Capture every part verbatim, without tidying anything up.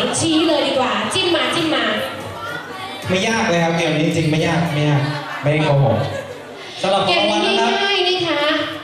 ชี้เลยดีกว่าจิ้มมาจิ้มมาไม่ยากเลยครับเกมนี้จริงไม่ยากไม่ยากไม่ได้โกหกสำหรับของรางวัลนะครับง่ายๆนะคะ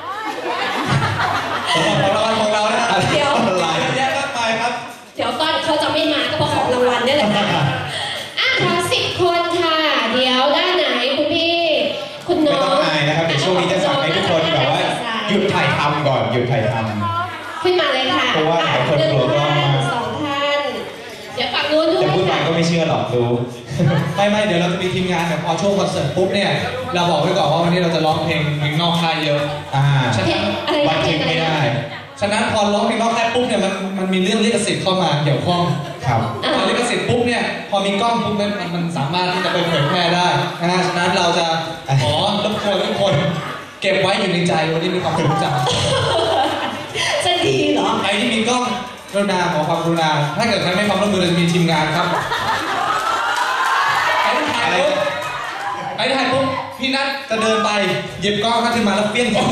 สำหรับของรางวัลของเรานะครับเดี๋ยวหลายแยกมากมายครับเดี๋ยวต้นเขาจะไม่มาก็เพราะของรางวัลนี่แหละค่ะอ่ะขอสิบคนค่ะเดี๋ยวด้านไหนคุณพี่คุณน้องไม่ต้องอายนะครับเดี๋ยวช่วงนี้จะสั่งให้ทุกคนแบบว่าหยุดถ่ายทำก่อนหยุดถ่ายทำขึ้นมาเลยค่ะเพราะว่าหลายคนกลัวกล้องมากสองท่านเดี๋ยวฝั่งนู้นด้วยจะพูดไปก็ไม่เชื่อหรอกดูไม่ไม่เดี๋ยวเราจะมีทีมงานแบบพอช่วงคอนเสิร์ตปุ๊บเนี่ยเราบอกไว้ก่อนว่าวันนี้เราจะร้องเพลงเพลงนอกค่ายเยอะอ่าฉะนั้นวันเพลงไม่ได้ฉะนั้นพอร้องเพลงนอกค่ายปุ๊บเนี่ยมันมันมีเรื่องลิขสิทธิ์เข้ามาเกี่ยวข้องครับพอลิขสิทธิ์ปุ๊บเนี่ยพอมีกล้องปุ๊บมันมันสามารถที่จะไปเผยแพร่ได้นะฉะนั้นเราจะขอรบกวนทุกคนเก็บไว้อยู่ในใจวันนี้มีความสุขจังจะดีเหรอใครที่มีกล้องกรุณาขอความกรุณาถ้าเกิดใครไม่ความร่วมมือเราจะมีทีมงานครับไปถ่ายปุ๊บไปถ่ายปุ๊บพี่นัทจะเดินไปหยิบกล้องขึ้นมาแล้วเปี้ยงกล้อง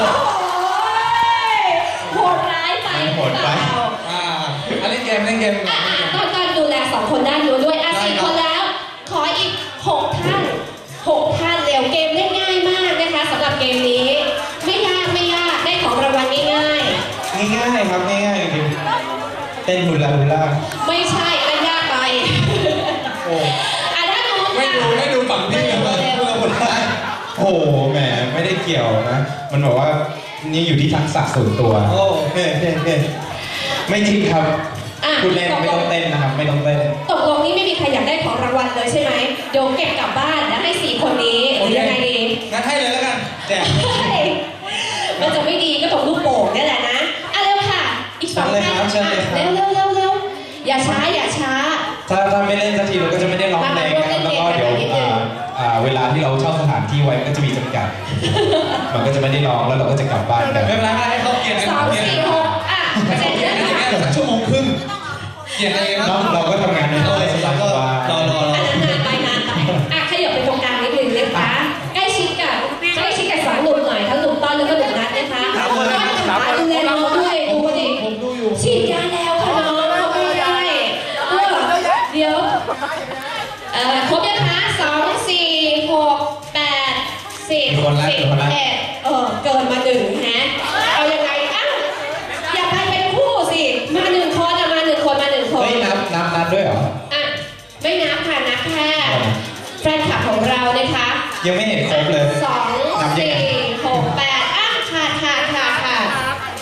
โหดร้ายไปโหดไปอ่าเล่นเกมเล่นเกมตอนการดูแลสองคนด้านนู้นด้วยอ่ะสี่คนแล้วขออีกหกท่านหกท่านเร็วเกมเล่นง่ายมากนะคะสำหรับเกมนี้ไม่ยากไม่ยากได้ของรางวัลง่ายๆง่ายๆครับง่ายๆจริงเต้นฮุลาฮุลาไม่ใช่อันยากไปโอ้อ่ะด้านนู้นไม่ดูไม่ดูฝั่งพี่กันเลยฮุลาฮุลาโอ้แหมไม่ได้เกี่ยวนะมันบอกว่านี่อยู่ที่ทักษะส่วนตัวโอ้เฮ้เฮ้เฮ้ไม่จริงครับคุณเล่นไม่ต้องเต้นนะครับไม่ต้องเต้นตกลงนี่ไม่มีใครอยากได้ของรางวัลเลยใช่ไหมเดี๋ยวเก็บกลับบ้านแล้วให้สี่คนนี้หรือยังไงดีงั้นให้เลยแล้วกันแจกมันจะไม่ดีก็ตกลูกโป่งนี่แหละนะอ่ะเร็วค่ะอีกสองท่านเร็วเร็วเร็วเร็วอย่าช้าอย่าช้าถ้าถ้าไม่เล่นสักทีเราก็จะไม่ได้ร้องเพลงนะครับแล้วก็เดี๋ยวเวลาที่เราเช่าสถานที่ไว้ก็จะมีจำกัดมันก็จะไม่ได้ร้องแล้วเราก็จะกลับบ้านไม่เป็นไรให้เขาเกียรติกันสองสี่หกอ่ะเกียรติกันอย่างเงี้ยสักชั่วโมงครึ่งเกียรติอะไรกันเราก็ทำงานในห้องเลยสบายก็รอรอรอนานไปนานไปอ่ะขยับไปตรงกลางนิดนึงนะคะใกล้ชิดกับใกล้ชิดกับสองหนุ่มหน่อยทั้งหนุ่มต้อนแล้วก็หนุ่มนัทนะคะต้อนขาดูแลน้องด้วยดูดิฉีดยาแล้วค่ะน้องเขาไม่ได้เดี๋ยวเอ่อครบยังคะสองสี่หกแปดสิบสิบเอ็ดเออเกินมาหนึ่งฮะเอายังไงอ่ะอย่าไปเป็นคู่สิมาหนึ่งคนอะมาหนึ่งคนมาหนึ่งคนไม่นับนับนับด้วยเหรออ่ะไม่นับค่ะนับแค่แฟนคลับของเรานะคะยังไม่เห็นครบเลยสองสี่หกแปดอ่ะขาดขาดขาดขาด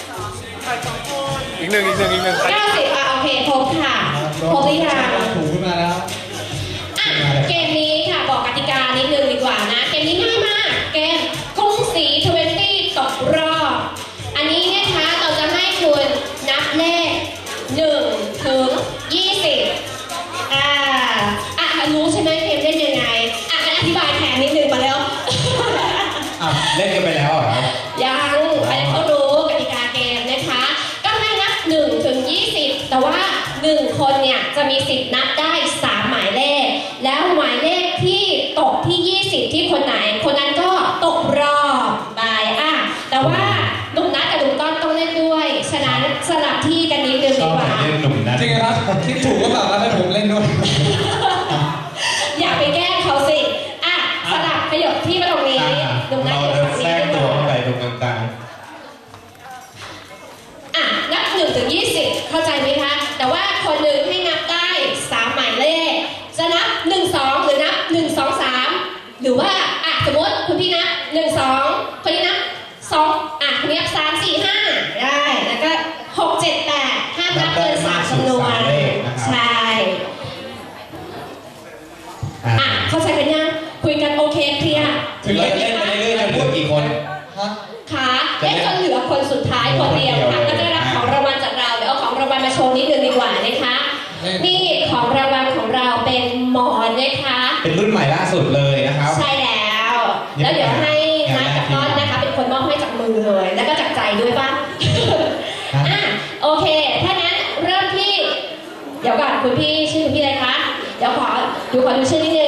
อีกหนึ่งอีกหนึ่งอีกหนึ่งเก้าสิบอ่ะโอเคครบค่ะครบหรือยังถูกขึ้นมาแล้วอ่ะเกมนี้ค่ะบอกกติกานิดนึงดีกว่านะเกมนี้ง่ายมากเกมกรุงศรีทเวนตี้ตกรอบอันนี้นะคะเราจะให้คุณนับเลขหนึ่งถึงยี่สิบอ่าอ่ะรู้ใช่ไหมเกมเล่นยังไงอ่ะอธิบายแทนนิดนึงมาแล้วอ่ะเล่นกันไปแล้วเหรอยังใครเขารู้กติกาเกมนะคะก็ให้นับหนึ่งถึงยี่สิบแต่ว่าหนึ่งคนเนี่ยจะมีสิทธิ์นับได้สามหมายเลขแล้วหมายเลขที่ตกที่ยี่สิบที่คนไหนคนนั้นก็ตกรอบไปอ่ะแต่ว่าหนุ่มนัทกับหนุ่มต้นต้องเล่นด้วยฉะนั้นสลับที่กันนิดนึงดีกว่าจริงครับคิดถูกก็แบบว่าให้ผมเล่นด้วยอย่าไปแกล้งเขาสิอ่ะสลับขยับที่มาตรงนี้หนุ่มนัทเราแทรกตัวเข้าไปตรงกลางอ่ะนับหนึ่งถึงยี่สิบเข้าใจไหมคะแต่ว่าคนหนึ่งให้นับได้สามหมายเลขจะนับหนึ่งสองหรือนับหนึ่งสองสามหรือว่าอ่ะสมมติคุณพี่นับหนึ่งสองคนนี้นับสองอ่ะคนนี้นับสามสี่ห้าได้แล้วก็หกเจ็ดแปดห้ามนับเกินสามจำนวนใช่อ่ะเข้าใจกันยังคุยกันโอเคเคลียร์ถึงเราจะเล่นไปเรื่อยๆจนเหลือกี่คนค่ะเล่นจนเหลือคนสุดท้ายคนเดียวค่ะก็จะได้รับของรางวัลจากเราเดี๋ยวเอาของรางวัลมาโชว์นิดนึงดีกว่านะคะนี่ของรางวัลของเราเป็นหมอนนะคะเป็นรุ่นใหม่ล่าสุดเลยนะครับใช่แล้วแล้วเดี๋ยวให้นัทกับต้นนะคะเป็นคนมอบให้จากมือเลยแล้วก็จากใจด้วยป่ะอ่ะโอเคถ้านั้นเริ่มที่เดี๋ยวก่อนคุณพี่ชื่อคุณพี่อะไรคะเดี๋ยวขอดูขอดูชื่อนิดนึ